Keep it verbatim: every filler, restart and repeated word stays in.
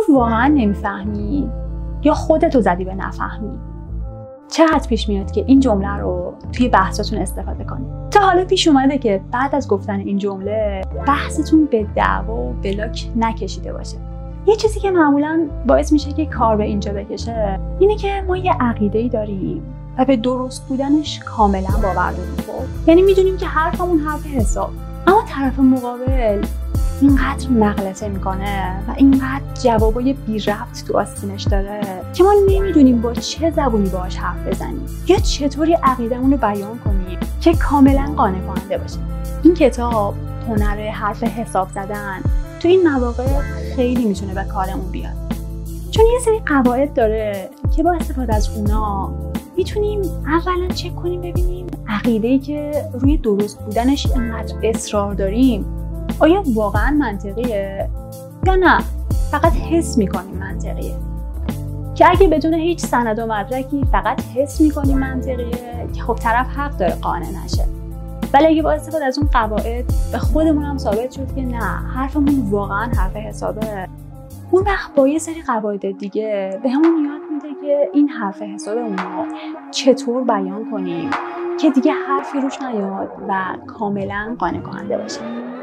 واقعا نمیفهمی یا خودتو زدی به نفهمی. چقدر پیش میاد که این جمله رو توی بحثاتون استفاده کنید؟ تا حالا پیش اومده که بعد از گفتن این جمله بحثتون به دعوا و بلاک نکشیده باشه؟ یه چیزی که معمولاً باعث میشه که کار به اینجا بکشه اینه که ما یه عقیده‌ای داریم و به درست بودنش کاملا باور داریم. خب یعنی میدونیم که حرفمون حرف حساب، اما طرف مقابل اینقدر مغلطه میکنه و اینقدر جوابای بی ربط تو آستینش داره که ما نمیدونیم با چه زبونی باهاش حرف بزنیم یا چطوری عقیدمون رو بیان کنیم که کاملا قانع کننده باشه. این کتاب هنر حرف حساب زدن تو این مواقع خیلی میتونه به کارمون بیاد، چون یه سری قواعد داره که با استفاده از اونا میتونیم اولا چک کنیم ببینیم عقیده‌ای که روی درست بودنش اینقدر اصرار داریم آیا واقعا منطقیه یا نه فقط حس میکنیم منطقیه. که اگه بدون هیچ سند و مدرکی فقط حس میکنیم منطقیه که خب طرف حق داره قانع نشه، ولی اگه با استفاده از اون قواعد به خودمون هم ثابت شد که نه حرفمون واقعا حرف حسابه، اون وقت با یه سری قواعد دیگه به همون یاد میده که این حرف حسابمون رو چطور بیان کنیم که دیگه حرفی روش نیاد و کاملا قانع کننده باشه.